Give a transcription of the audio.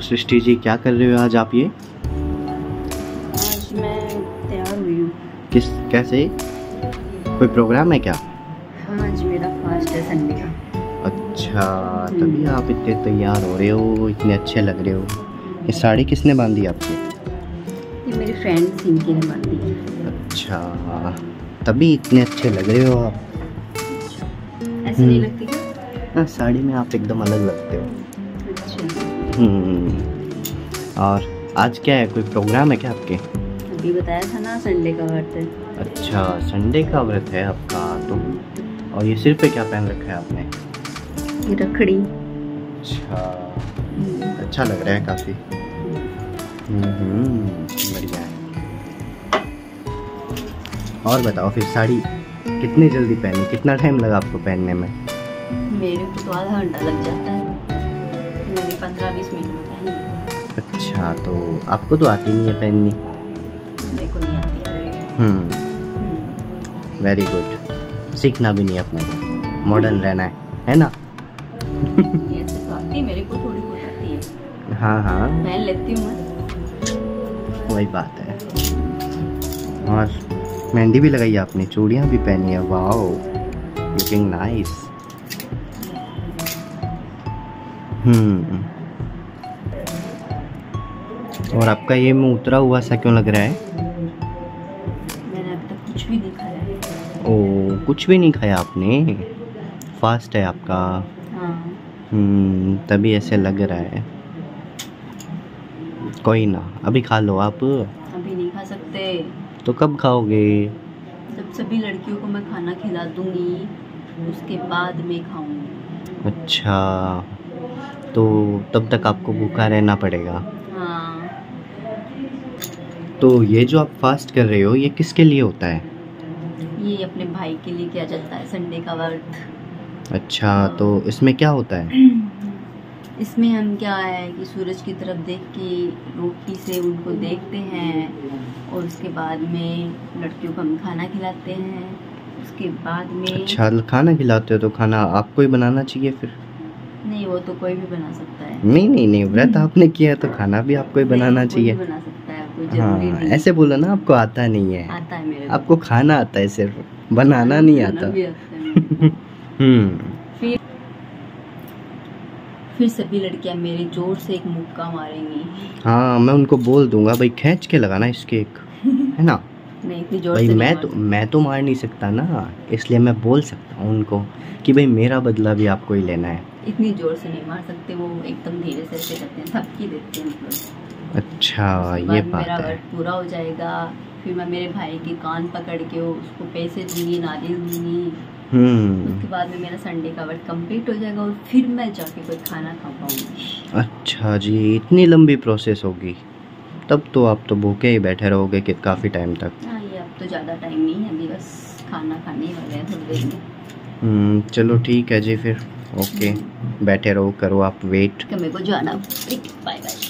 सृष्टि जी, क्या कर रहे हो आज आप ये? आज मैं तैयार हुई हूँ। कैसे? कोई प्रोग्राम है क्या? हाँ, आज मेरा फास्ट है संडे का। अच्छा, तभी आप इतने तैयार हो रहे हो, इतने अच्छे लग रहे हो। ये साड़ी किसने बांधी आपकी? ये मेरी फ्रेंड सिंकी ने बांधी है। अच्छा, तभी इतने अच्छे लग रहे हो आप। ऐसे नहीं लगती क्या? हाँ, साड़ी में आप एकदम अलग लगते हो। अच्छा। और आज क्या है, कोई प्रोग्राम है क्या आपके? अभी बताया था ना, संडे का व्रत है। अच्छा, संडे का व्रत है आपका तो। और ये सिर पे क्या पहन रखा है आपने? ये रखड़ी। अच्छा, अच्छा लग रहा है काफ़ी। बढ़िया है। और बताओ फिर, साड़ी कितनी जल्दी पहनी, कितना टाइम लगा आपको पहनने में? मेरे को तो आधा घंटा लग जाता है, मेरे 15-20 मिनट में पहनी। अच्छा, तो आपको तो आती नहीं है पहननी? मेरे को नहीं आती है। वेरी गुड, सीखना भी नहीं अपने को, मॉडर्न रहना है ना? ये तो आती है, मेरे को थोड़ी बहुत आती है। हाँ हाँ, पहन लेती हूँ मैं। वही बात है। और मेहंदी भी लगाई आपने, चूड़ियाँ भी पहनी है, वाओ, लुकिंग नाइस। और आपका ये मुंह उतरा हुआ सा क्यों लग रहा है? मैंने अभी तक कुछ भी नहीं खाया। ओ, कुछ भी नहीं खाया आपने? फास्ट है आपका? हाँ। तभी ऐसे लग रहा है। कोई ना, अभी खा लो आप। अभी नहीं खा सकते। तो कब खाओगे? जब सभी लड़कियों को मैं खाना खिला दूंगी, उसके बाद मैं खाऊंगी। अच्छा, तो तब तक आपको भूखा रहना पड़ेगा। हाँ। तो ये जो आप फास्ट कर रहे हो, ये किसके लिए होता है? ये अपने भाई के लिए किया जाता है, संडे का व्रत। अच्छा, तो इसमें क्या होता है? इसमें हम क्या है कि सूरज की तरफ देख के रोटी से उनको देखते हैं, और उसके बाद में लड़कियों को हम खाना खिलाते हैं। उसके बाद में अच्छा, खाना खिलाते हो तो खाना आपको ही बनाना चाहिए फिर? नहीं, वो तो कोई भी बना सकता है। नहीं नहीं नहीं, व्रत आपने किया तो खाना भी आपको ही बनाना चाहिए। कोई भी बना सकता है, कोई जरूरी हाँ, नहीं। ऐसे बोलो ना, आपको आता नहीं है। आता है मेरे को। आपको खाना आता है, सिर्फ बनाना नहीं आता। फिर सभी लड़कियां मेरे जोर से एक मुक्का मारेंगी। हाँ, मैं उनको बोल दूंगा भाई, खींच के लगाना इसके एक, है ना? नहीं, इतनी जोर भाई से मैं तो मार नहीं सकता ना, इसलिए मैं बोल सकता हूँ उनको कि भाई मेरा बदला भी आपको ही लेना है। इतनी जोर से नहीं मार सकते, वो एकदम धीरे से ऐसे करते हैं, थपकी देते हैं मतलब। अच्छा, ये बात मेरा है। व्रत पूरा हो जाएगा, फिर मैं मेरे भाई की कान पकड़ के उसको पैसे दूंगी, नारियल दूंगी। उसके बाद में मेरा संडे का व्रत कंप्लीट हो जाएगा, और फिर मैं जाके कोई खाना खा पाऊंगी। अच्छा जी, इतनी लंबी प्रोसेस होगी? तब तो आप तो भूखे ही बैठे रहोगे कि काफ़ी टाइम तक। हाँ, ये अब तो ज़्यादा टाइम नहीं है, अभी बस खाना खाने ही वाले हैं थोड़ी देर में। चलो ठीक है जी, फिर ओके, बैठे रहो, करो आप वेट। मेरे को जाना, बाय बाय।